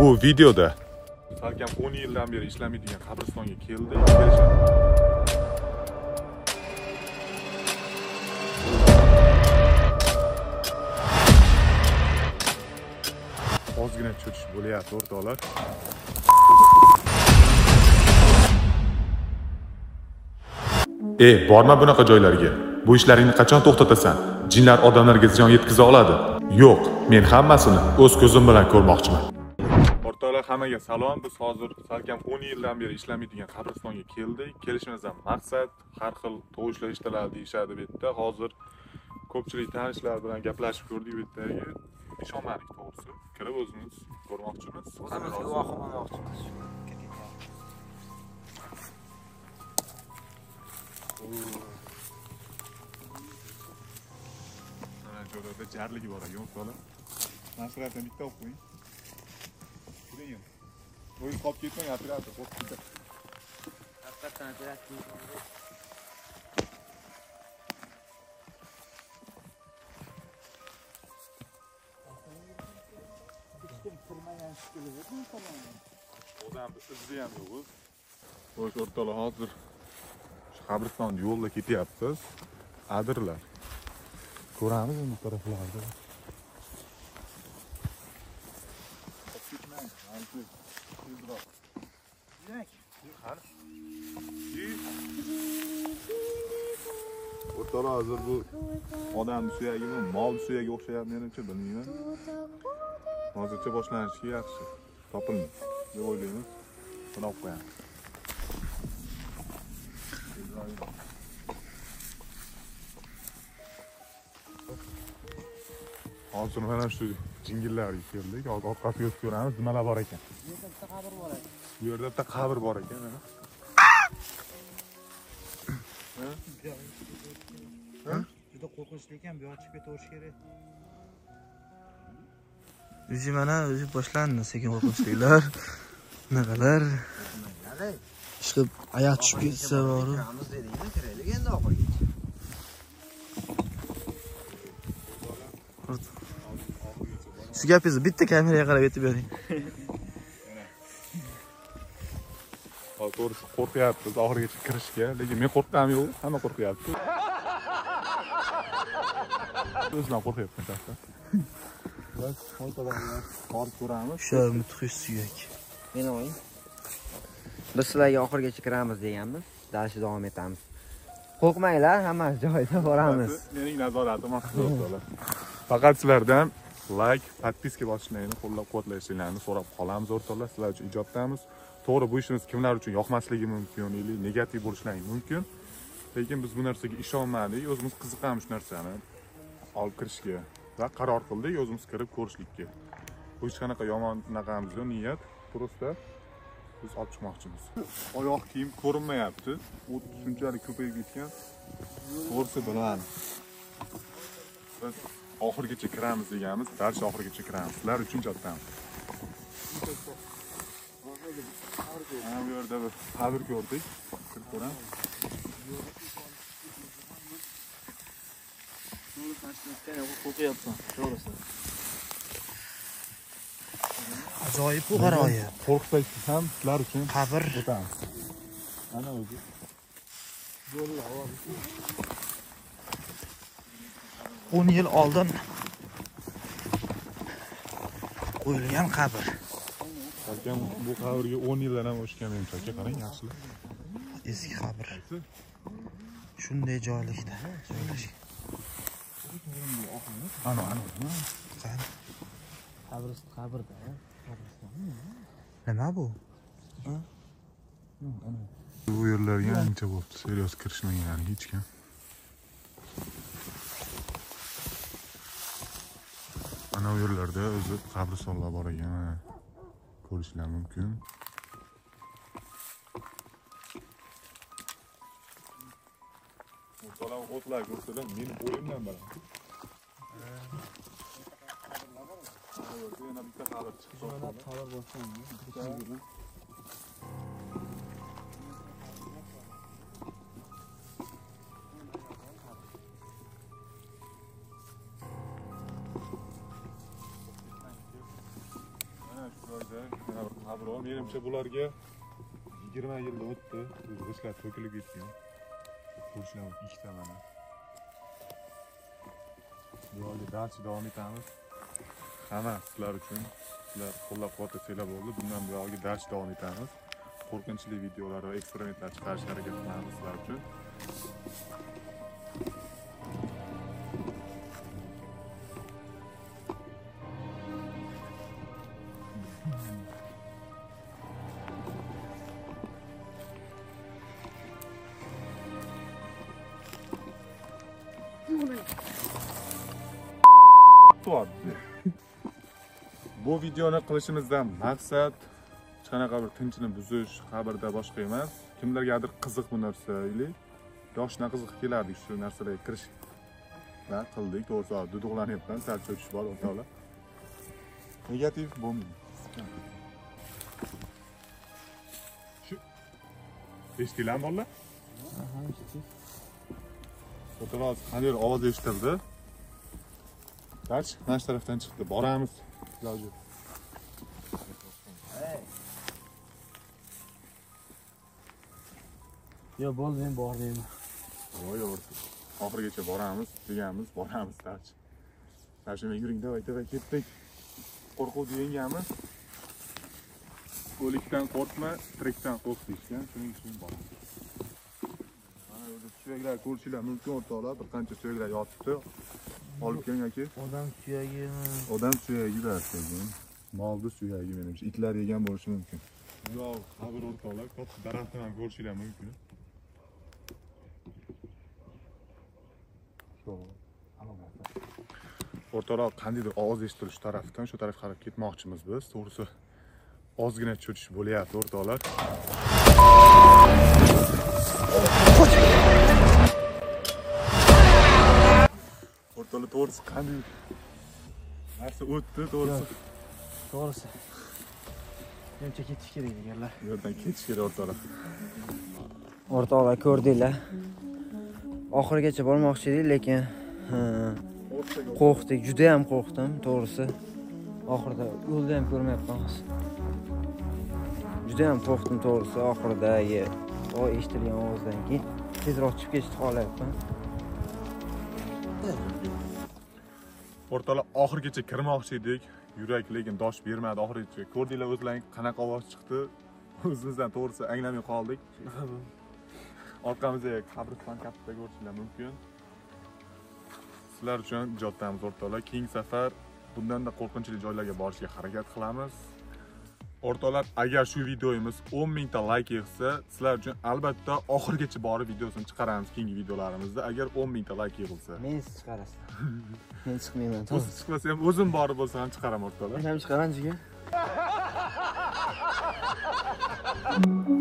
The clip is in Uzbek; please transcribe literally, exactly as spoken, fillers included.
Bu videoda salkam o'n yildan beri ishlamaydigan qabristonga keldi. Ozgina cho'chish bo'lyapti o'rtoqlar. Ey, borma bunaqa joylarga. Bu ishlaringni qachon to'xtatasan? Jinlar odamlarga ziyon yetkaza oladi. Yo'q, men hammasini o'z ko'zim bilan ko'rmoqchiman. O'rtoqlar, hammaga salom. Biz hozir salkam o'n yildan beri ishlamaydigan qabristonga keldik. Kelishimizdan maqsad har xil tovushlar eshitiladi deyishadi bu yerda. Hozir ko'pchilik tanishlar bilan gaplashib ko'rdik bu yerdagi. Ishonmadik to'g'risi. Kirib o'zimiz ko'rmoqchimiz. O'zimiz guvoh bo'lmoqchimiz. Mana joylarda jarligi bor ekan o'rtoqlar. Nasratdan bitta olib qo'ying. Keling. O'yin qolib ketmang, operator qolib ketadi. Haqiqatan operator. Odam izi ham yo'q. O'sha o'rtoqlar hozir shu qabriston yo'lda ketyapmiz. Adirlar. Ko'ramiz bu taraflarda. O'rtoqlar hozir bu odam suyagimi, mol suyagiga o'xshayapti menimcha, bilmayman. Hozircha boshlanishi yaxshi. Topildi deb o'ylaymiz. Buni olib qo'yamiz. Hozir mana shu jingillarga keldik. Orqasiga o'tib ko'ramiz, nimalar bor ekan. Bu yerda bitta qabr bor ekan. Bu yerda bitta qabr bor ekan, mana. Ha? Ha? Juda qo'rqinchli ekan, bu yoqqa chiqib ketavish kerak. O'zi mana o'zi boshlandi sekin qo'rqinchliklar. Naqalar? Chiqib oyoq tushib ketsa boru. Kiramiz dedingmi? Kiraylik endi oxirigacha. Shu gapingizni bitta kameraga qarab aytib bering. Hozir to'g'risi qo'rqyapmiz oxirigacha kirishga, lekin men qo'rqqanim yo'q, hamma qo'rqyapti. O'zim ham qo'rqyapman shaxsan. Biz fotolarni borib ko'ramiz. O'sha mudhish suyak. Meni o'ying. Biz sizlarga oxirigacha kiramiz deganmiz. Darsni davom etamiz. Qo'rqmanglar, hammasi joyida boramiz. Mening nazoratim ostida. Faqat sizlardan like, podpiska bosishlarni, qo'llab-quvvatlashinglarni so'rab qolamiz o'rtoqlar. Sizlar uchun ijodamiz. To'g'ri, bu ishimiz kimlar uchun yoqmasligi mumkin, yoki negativ bo'lishlari mumkin. Lekin biz bu narsaga ishonmadik, o'zimiz qiziqamiz shu narsani olib kirishga va qaror qildik, o'zimiz kirib ko'rishlikka. Bu hech qanaqa yomon naqamiz yo'q, niyat, просто biz olib chiqmoqchimiz. Oyoq kiyim ko'rinmayapti. U shunchalik ko'payib ketgan. To'g'risi bilmadim. Biz oxirigacha kiramiz deganmiz, darcha oxirigacha kiramiz. Sizlar uchun ijodamiz. Mana bu yerda bir qabr ko'rdik. Kirib ko'ramiz. Qo'rqyapman, to'g'risi. Ajoyib bu g'aroyib. Qo'rqsak ham sizlar uchun Qabr o'tamiz. Ana o'zi. o'n yil oldin qo'yilgan qabr. Balkim bu qabrga o'n yildan ham o'shgan menimcha, qarang, yaxshilar. Eski qabr. Shunday joylikda joylashgan. Ana, ana. Qani? Qabrist qabrda, qabristonmi? Nima bu? Ha? Bu yerlarga ancha bo'libdi, serios kirishmagan yani hech kim. Ana bu yerlarda o'zi qabristonlar bor ekan. Ko'rishlar mumkin. O'tlar o'tlar ko'rsalar, meni bo'yimdan baland. Yana bitta qabr chiqdi. Qabr bo'lsin. Qabr menimcha bularga yigirma yilda o'tdi. G'ishtlar to'kilib ketgan. Ko'rishlar ikkita mana. Bu yerda dars davom etamiz. Hamma sizlar uchun, sizlar qo'llab-quvvatlasanglar bo'ldi. Bundan buyog'iga dars davom etamiz. Qo'rqinchli videolar va eksperimentlar chiqarishga harakat qilamiz sizlar uchun. Bu videoni qilishimizdan maqsad hech qanaqa bir tinchini buzish, qabrda boshqa emas. Kimlargadir qiziq bu narsa ili yoshna qiziq kelardik shu narsalarga kirish. Va qildik, to'g'risi duduqlanyapman, sal cho'chish bor o'rtoqlar. Negativ bo'lmaydi. Shu eshitilarmi bolalar? Aha, eshitdik. O'rtoqlar, qanday ovoz eshitildi? Kaç, mana shu tarafdan chiqdi. Boramiz. Iloji. Yo, bo'ldi, men bormayman. Voy, o'rtoq. Oxirigacha boramiz, deganmiz, boramiz, tarch. Tarchima yuring, davay, davay, ketdik. Qo'rquvni yengamiz. O'likdan qo'rqma, tirikdan qo'rq deyishgan, shuning uchun boramiz. Mana o'zi suyaklar ko'rishinglar mumkin o'rtoqlar, bir qancha suyaklar yotibdi. Olib keling aka. Odam suyagi. Odam suyagi darkan. Molni suyagi menimcha itlar yegan bo'lishi mumkin. Yo'q, qabr o'rtoqlar, katta daraxtni ham ko'rishinglar mumkin. O'rtoqlar, qandaydir ovoz eshitilish tarafdan shu tarafga qarab ketmoqchimiz biz. To'g'risi ozgina cho'chish bo'lyapti o'rtoqlar. O'rtoqlar, to'g'risi qanday narsa o'tdi, to'g'risi. To'g'risi. Menimcha ketish kerak deganlar. Bu yerdan ketish kerak o'rtoqlar. O'rtoqlar, ko'rdinglar. Oxirigacha bormoqchi edik, lekin qo'rqdik, juda ham qo'rqdim, to'g'risi. Oxirida yo'lda ham ko'rmayapmiz. Juda ham qo'rqdim, to'g'risi. Oxiridagi o eshitilgan ovozdan keyin tezroq chiqib ketishni xohlayapman. O'rtoqlar, oxirigacha kirmoqchi edik. Yurak lekin dosh bermadi oxirigacha. Ko'rdinglar o'zlaring qanaqa ovoz chiqdi? O'zimizdan to'g'risi anglamay qoldik. Orqamizda qabriston katta ko'rishinglar mumkin. Sizlar uchun ijodamiz o'rtoqlar. Keyingi safar bundanda qo'rqinchli joylarga borishga harakat qilamiz. O'rtoqlar, agar shu videomiz o'n ming ta layk yig'sa, sizlar uchun albatta oxirigacha borib videosini chiqaramiz keyingi videolarimizda. Agar o'n ming ta layk yig'ilsa. Men chiqarasiz. Men chiqmayman. O'zi chiqmasa ham o'zim borib bo'lsa ham chiqaraman o'rtoqlar. Men ham chiqaman, jiga.